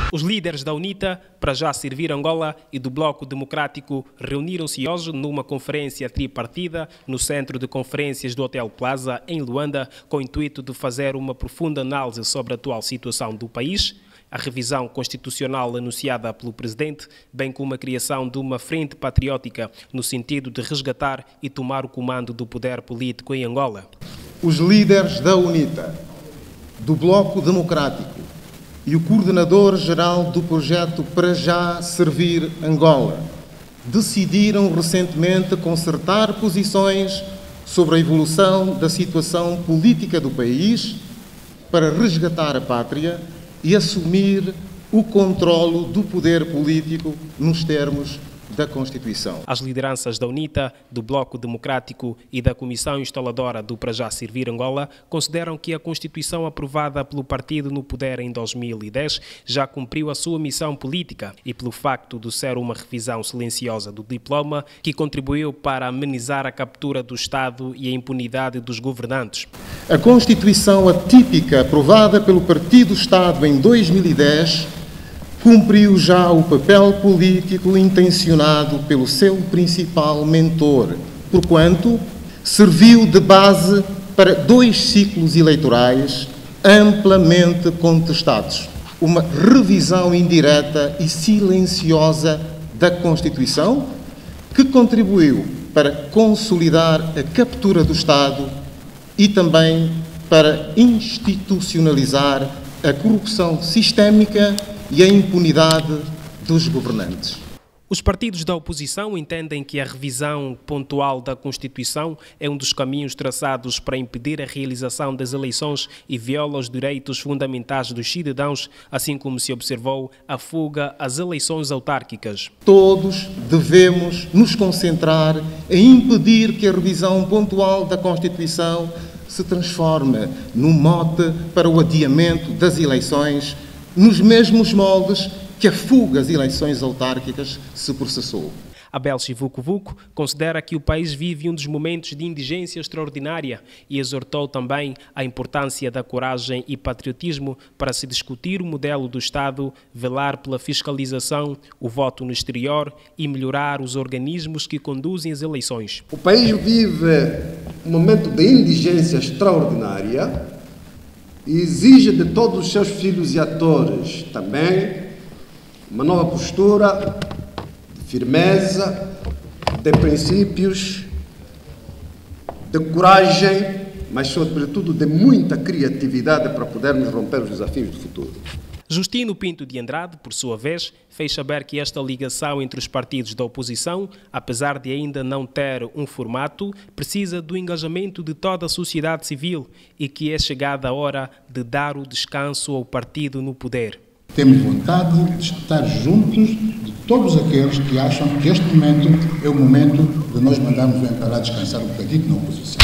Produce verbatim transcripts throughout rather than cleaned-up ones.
Os líderes da UNITA, para já servir Angola, e do Bloco Democrático reuniram-se hoje numa conferência tripartida no Centro de Conferências do Hotel Plaza, em Luanda, com o intuito de fazer uma profunda análise sobre a atual situação do país, a revisão constitucional anunciada pelo Presidente, bem como a criação de uma frente patriótica no sentido de resgatar e tomar o comando do poder político em Angola. Os líderes da UNITA, do Bloco Democrático e o coordenador-geral do projeto Para Já Servir Angola decidiram recentemente concertar posições sobre a evolução da situação política do país para resgatar a pátria e assumir o controlo do poder político nos termos da Constituição. As lideranças da UNITA, do Bloco Democrático e da Comissão Instaladora do Para Já Servir Angola consideram que a Constituição aprovada pelo partido no poder em dois mil e dez já cumpriu a sua missão política e pelo facto de ser uma revisão silenciosa do diploma que contribuiu para amenizar a captura do Estado e a impunidade dos governantes. A Constituição atípica aprovada pelo Partido-Estado em dois mil e dez cumpriu já o papel político intencionado pelo seu principal mentor, porquanto serviu de base para dois ciclos eleitorais amplamente contestados. Uma revisão indireta e silenciosa da Constituição que contribuiu para consolidar a captura do Estado e também para institucionalizar a corrupção sistémica e a impunidade dos governantes. Os partidos da oposição entendem que a revisão pontual da Constituição é um dos caminhos traçados para impedir a realização das eleições e viola os direitos fundamentais dos cidadãos, assim como se observou a fuga às eleições autárquicas. Todos devemos nos concentrar em impedir que a revisão pontual da Constituição se transforme num mote para o adiamento das eleições nos mesmos moldes que a fuga às eleições autárquicas se processou. Abel Chivuco-Vuco considera que o país vive um dos momentos de indigência extraordinária e exortou também a importância da coragem e patriotismo para se discutir o modelo do Estado, velar pela fiscalização, o voto no exterior e melhorar os organismos que conduzem as eleições. O país vive um momento de indigência extraordinária e exige de todos os seus filhos e atores também uma nova postura de firmeza, de princípios, de coragem, mas sobretudo de muita criatividade para podermos romper os desafios do futuro. Justino Pinto de Andrade, por sua vez, fez saber que esta ligação entre os partidos da oposição, apesar de ainda não ter um formato, precisa do engajamento de toda a sociedade civil e que é chegada a hora de dar o descanso ao partido no poder. Temos vontade de estar juntos de todos aqueles que acham que este momento é o momento de nós mandarmos o M P L A descansar um bocadinho na oposição.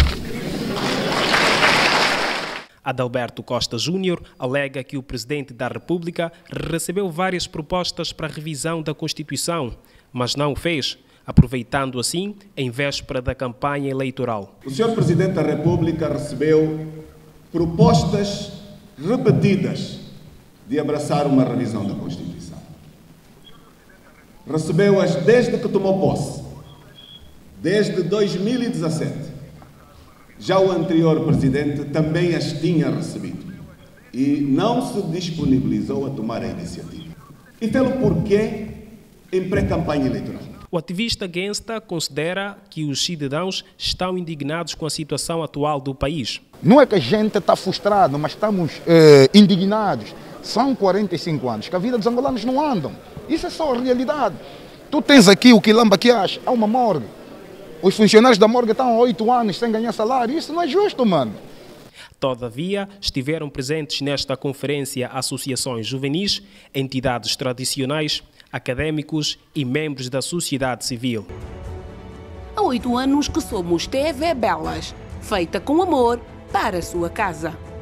Adalberto Costa Júnior alega que o Presidente da República recebeu várias propostas para a revisão da Constituição, mas não o fez, aproveitando assim em véspera da campanha eleitoral. O senhor Presidente da República recebeu propostas repetidas de abraçar uma revisão da Constituição. Recebeu-as desde que tomou posse, desde dois mil e dezassete. Já o anterior Presidente também as tinha recebido e não se disponibilizou a tomar a iniciativa. E pelo porquê em pré-campanha eleitoral. O ativista Gensta considera que os cidadãos estão indignados com a situação atual do país. Não é que a gente está frustrado, mas estamos eh, indignados. São quarenta e cinco anos que a vida dos angolanos não andam. Isso é só a realidade. Tu tens aqui o quilamba que acha, há uma morgue. Os funcionários da morgue estão há oito anos sem ganhar salário. Isso não é justo, mano. Todavia, estiveram presentes nesta conferência associações juvenis, entidades tradicionais, académicos e membros da sociedade civil. Há oito anos que somos T V Belas, feita com amor para a sua casa.